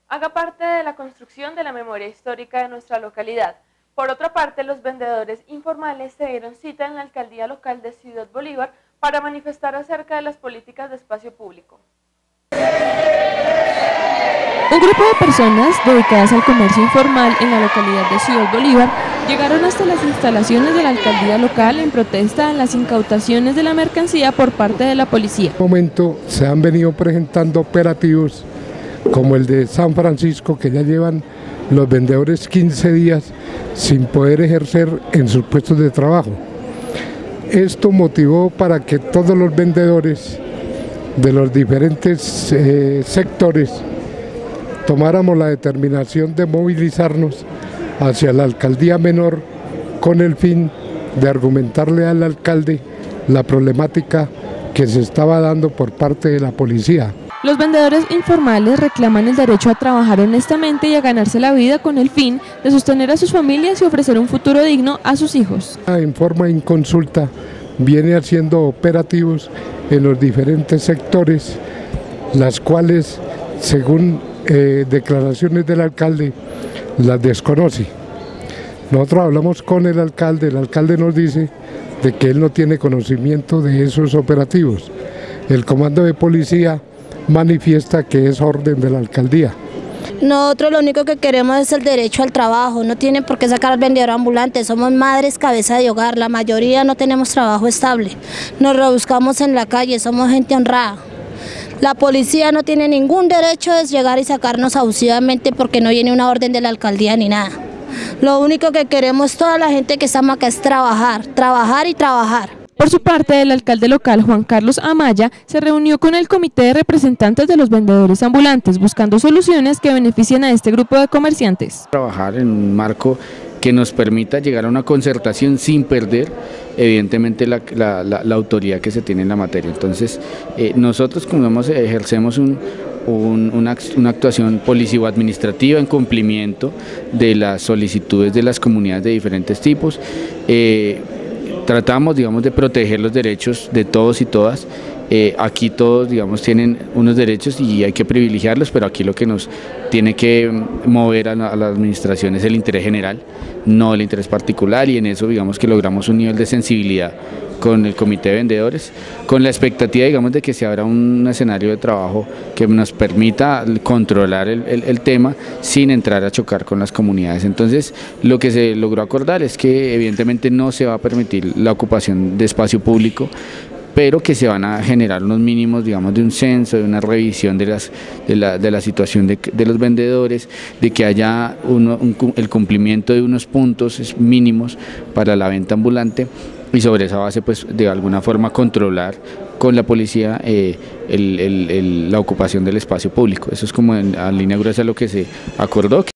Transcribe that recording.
haga parte de la construcción de la memoria histórica de nuestra localidad. Por otra parte, los vendedores informales se dieron cita en la alcaldía local de Ciudad Bolívar para manifestar acerca de las políticas de espacio público. Un grupo de personas dedicadas al comercio informal en la localidad de Ciudad Bolívar llegaron hasta las instalaciones de la alcaldía local en protesta a las incautaciones de la mercancía por parte de la policía. En este momento se han venido presentando operativos como el de San Francisco, que ya llevan los vendedores 15 días sin poder ejercer en sus puestos de trabajo. Esto motivó para que todos los vendedores de los diferentes sectores tomáramos la determinación de movilizarnos hacia la alcaldía menor con el fin de argumentarle al alcalde la problemática que se estaba dando por parte de la policía. Los vendedores informales reclaman el derecho a trabajar honestamente y a ganarse la vida con el fin de sostener a sus familias y ofrecer un futuro digno a sus hijos. En forma inconsulta viene haciendo operativos en los diferentes sectores, las cuales, según declaraciones del alcalde, las desconoce. Nosotros hablamos con el alcalde nos dice de que él no tiene conocimiento de esos operativos. El comando de policía manifiesta que es orden de la alcaldía. Nosotros lo único que queremos es el derecho al trabajo, no tienen por qué sacar al vendedor ambulante, somos madres cabeza de hogar, la mayoría no tenemos trabajo estable, nos rebuscamos en la calle, somos gente honrada. La policía no tiene ningún derecho de llegar y sacarnos abusivamente porque no viene una orden de la alcaldía ni nada. Lo único que queremos toda la gente que estamos acá es trabajar, trabajar y trabajar. Por su parte, el alcalde local, Juan Carlos Amaya, se reunió con el comité de representantes de los vendedores ambulantes, buscando soluciones que beneficien a este grupo de comerciantes. Trabajar en un marco que nos permita llegar a una concertación sin perder, evidentemente, la autoridad que se tiene en la materia. Entonces, nosotros como ejercemos una actuación político-administrativa en cumplimiento de las solicitudes de las comunidades de diferentes tipos. Tratamos, digamos, de proteger los derechos de todos y todas. Aquí todos, digamos, tienen unos derechos y hay que privilegiarlos, pero aquí lo que nos tiene que mover a la administración es el interés general, no el interés particular, y en eso, digamos, que logramos un nivel de sensibilidad con el comité de vendedores, con la expectativa, digamos, de que se abra un escenario de trabajo que nos permita controlar el tema sin entrar a chocar con las comunidades. Entonces, lo que se logró acordar es que evidentemente no se va a permitir la ocupación de espacio público, pero que se van a generar unos mínimos, digamos, de un censo, de una revisión de la situación de los vendedores, de que haya el cumplimiento de unos puntos mínimos para la venta ambulante, y sobre esa base, pues, de alguna forma controlar con la policía la ocupación del espacio público. Eso es como a línea gruesa lo que se acordó.